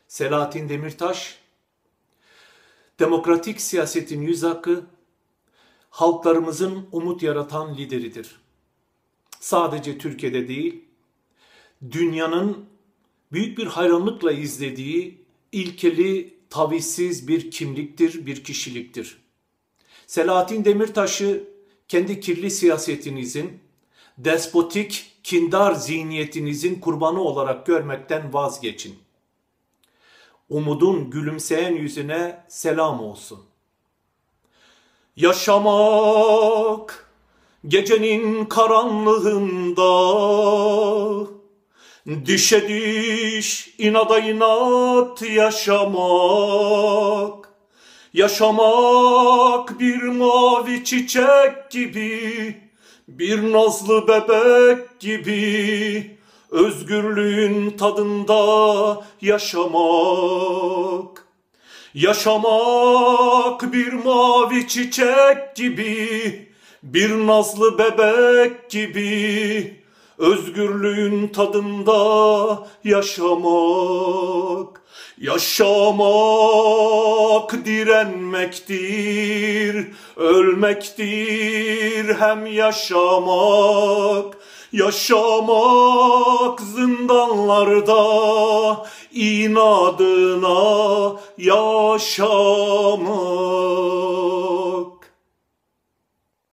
Selahattin Demirtaş, demokratik siyasetin yüz akı, halklarımızın umut yaratan lideridir. Sadece Türkiye'de değil, dünyanın büyük bir hayranlıkla izlediği ilkeli, tavizsiz bir kimliktir, bir kişiliktir. Selahattin Demirtaş'ı kendi kirli siyasetinizin, despotik, kindar zihniyetinizin kurbanı olarak görmekten vazgeçin. Umudun gülümseyen yüzüne selam olsun. Yaşamak gecenin karanlığında, dişe diş, inada inat yaşamak. Yaşamak bir mavi çiçek gibi, bir nazlı bebek gibi, özgürlüğün tadında yaşamak. Yaşamak bir mavi çiçek gibi, bir nazlı bebek gibi, özgürlüğün tadında yaşamak. Yaşamak direnmektir, ölmektir hem yaşamak. Yaşamak zindanlarda inadına yaşamak.